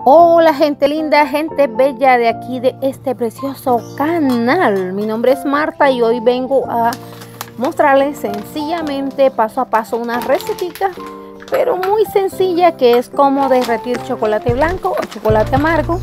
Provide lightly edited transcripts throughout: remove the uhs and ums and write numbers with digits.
Hola gente linda, gente bella de aquí de este precioso canal. Mi nombre es Marta y hoy vengo a mostrarles sencillamente paso a paso una recetita, pero muy sencilla, que es cómo derretir chocolate blanco o chocolate amargo.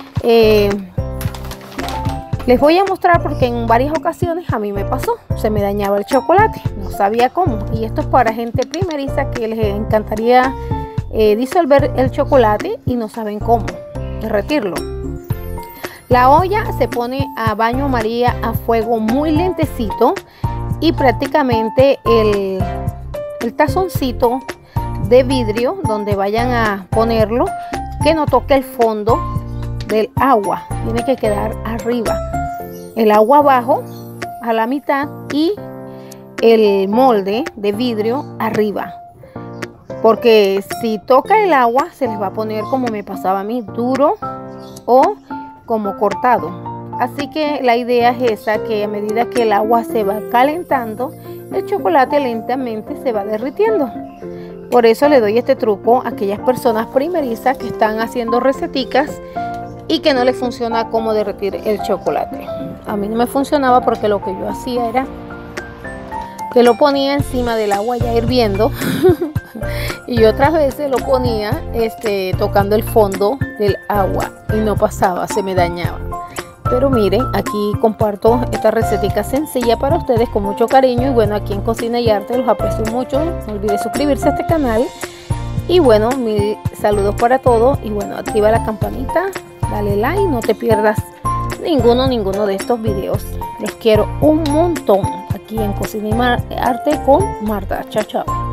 Les voy a mostrar porque en varias ocasiones a mí me pasó, se me dañaba el chocolate, no sabía cómo, y esto es para gente primeriza que les encantaría disolver el chocolate y no saben cómo derretirlo. La olla se pone a baño María a fuego muy lentecito y prácticamente el tazoncito de vidrio donde vayan a ponerlo, que no toque el fondo del agua, tiene que quedar arriba, el agua abajo a la mitad y el molde de vidrio arriba, porque si toca el agua se les va a poner, como me pasaba a mí, duro o como cortado. Así que la idea es esa, que a medida que el agua se va calentando, el chocolate lentamente se va derritiendo. Por eso le doy este truco a aquellas personas primerizas que están haciendo receticas y que no les funciona cómo derretir el chocolate. A mí no me funcionaba porque lo que yo hacía era que lo ponía encima del agua ya hirviendo y otras veces lo ponía tocando el fondo del agua y no pasaba, se me dañaba. Pero miren, aquí comparto esta recetica sencilla para ustedes con mucho cariño. Y bueno, aquí en Cocina y Arte los aprecio mucho. No olvides suscribirse a este canal. Y bueno, mis saludos para todos. Y bueno, activa la campanita, dale like, no te pierdas ninguno de estos videos. Les quiero un montón aquí en Cocina y Arte con Marta. Chao, chao.